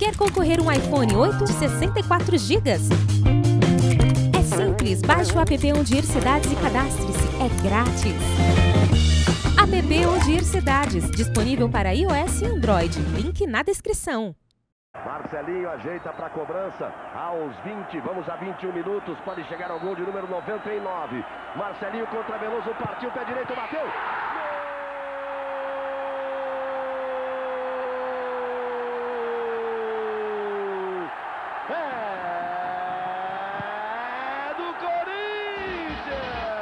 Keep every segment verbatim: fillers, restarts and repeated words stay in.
Quer concorrer a um iPhone oito de sessenta e quatro gigas? É simples, baixe o app Onde Ir Cidades e cadastre-se. É grátis. App Onde Ir Cidades, disponível para iOS e Android. Link na descrição. Marcelinho ajeita para a cobrança aos vinte, vamos a vinte e um minutos, pode chegar ao gol de número noventa e nove. Marcelinho contra Veloso, partiu, pé direito, bateu. Gol! É do Corinthians!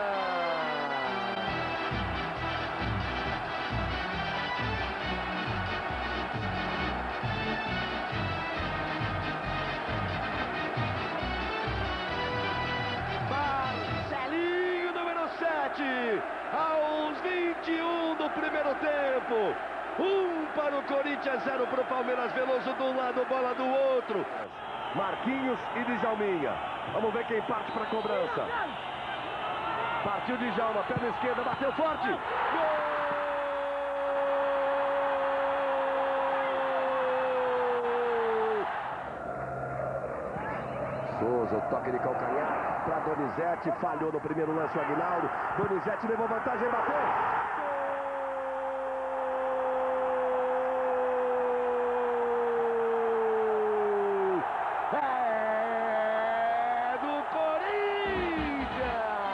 Marcelinho, número sete, aos vinte e um do primeiro tempo. Um para o Corinthians, zero para o Palmeiras. Veloso de um lado, bola do outro. Marquinhos e Djalminha. Vamos ver quem parte para a cobrança. Partiu Djalma, perna esquerda, bateu forte. Gol! Souza, o toque de calcanhar para Donizete, falhou no primeiro lance o Aguinaldo. Donizete levou vantagem, bateu. É do Corinthians!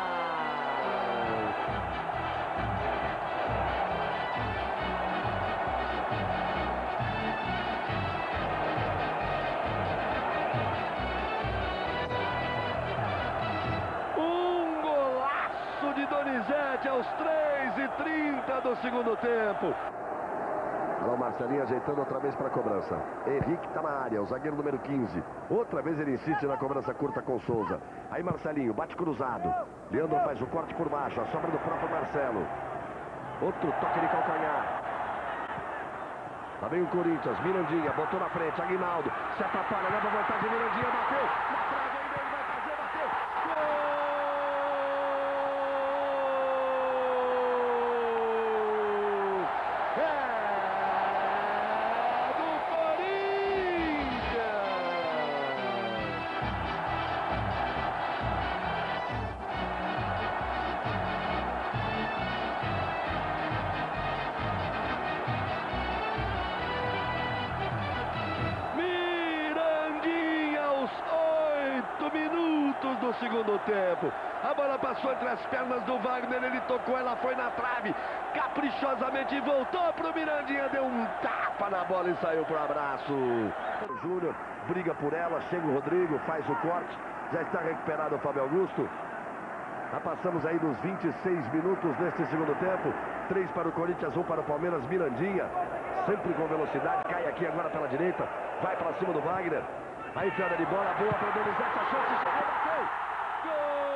Um golaço de Donizete aos três e trinta do segundo tempo. Alô, Marcelinho ajeitando outra vez para a cobrança. Henrique está na área, o zagueiro número quinze. Outra vez ele insiste na cobrança curta com Souza. Aí Marcelinho, bate cruzado. Leandro faz o corte por baixo, a sobra do próprio Marcelo. Outro toque de calcanhar. Lá vem o Corinthians, Mirandinha, botou na frente, Aguinaldo. Se atrapalha, leva vantagem, Mirandinha, bateu. Na trave ainda, ele vai fazer, bateu. Gol! É! Minutos do segundo tempo. A bola passou entre as pernas do Wagner, ele tocou, ela foi na trave, caprichosamente voltou pro Mirandinha, deu um tapa na bola e saiu pro abraço. O Júnior briga por ela, chega o Rodrigo, faz o corte, já está recuperado o Fábio Augusto. Já passamos aí dos vinte e seis minutos deste segundo tempo. três para o Corinthians, um para o Palmeiras. Mirandinha, sempre com velocidade, cai aqui agora pela direita, vai para cima do Wagner. Aí enfiada de bola, boa para o Donizete, a chance, chegou, bateu! Gol!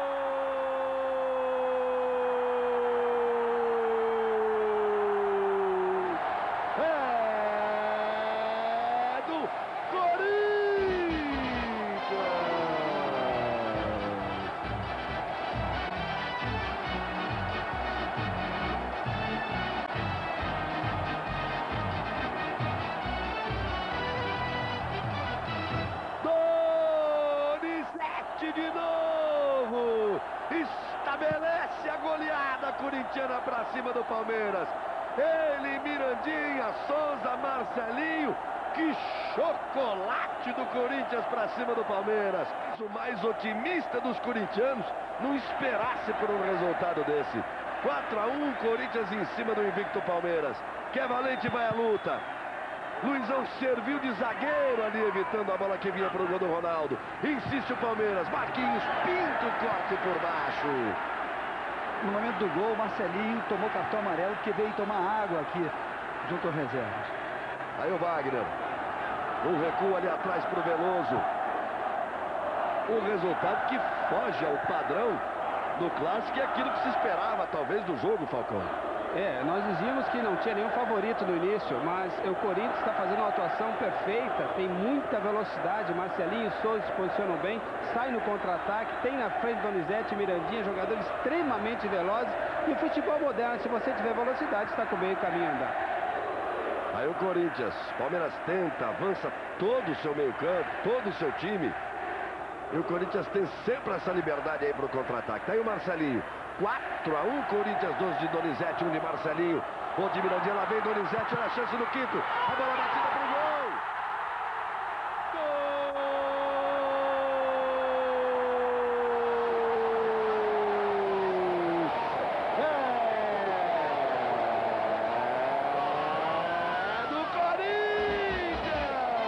É do Corinthians! De novo, estabelece a goleada corintiana para cima do Palmeiras. Ele, Mirandinha, Souza, Marcelinho. Que chocolate do Corinthians para cima do Palmeiras. O mais otimista dos corintianos não esperasse por um resultado desse. quatro a um, Corinthians em cima do invicto Palmeiras. Que é valente, vai à luta. Luizão serviu de zagueiro ali, evitando a bola que vinha para o gol do Ronaldo. Insiste o Palmeiras, Marquinhos pinta o corte por baixo. No momento do gol, Marcelinho tomou cartão amarelo porque veio tomar água aqui junto aos reservas. Aí o Wagner, um recuo ali atrás para o Veloso. Um resultado que foge ao padrão do clássico e aquilo que se esperava talvez do jogo, Falcão. É, nós dizíamos que não tinha nenhum favorito no início, mas o Corinthians está fazendo uma atuação perfeita, tem muita velocidade, Marcelinho e Souza se posicionam bem, sai no contra-ataque, tem na frente Donizete e Mirandinha, jogadores extremamente velozes, e o futebol moderno, se você tiver velocidade, está com o meio caminho a andar. Aí o Corinthians, Palmeiras tenta, avança todo o seu meio campo, todo o seu time. E o Corinthians tem sempre essa liberdade aí para o contra-ataque. Tá aí o Marcelinho. quatro a um, Corinthians, dois de Donizete, um de Marcelinho. O de Mirandinha, lá vem Donizete, olha a chance no quinto. A bola batida pro gol. Gol! É do Corinthians!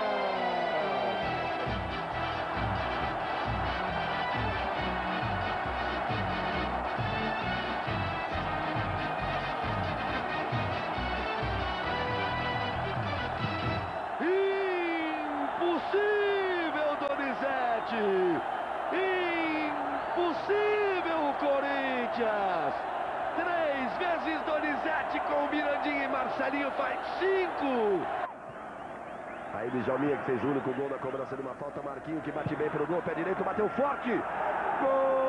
Impossível, Donizete! Impossível, Corinthians! Três vezes Donizete com Mirandinha e Marcelinho faz cinco! Aí Djalminha que fez o único gol na cobrança de uma falta, Marquinho que bate bem pro gol, pé direito, bateu forte! Gol!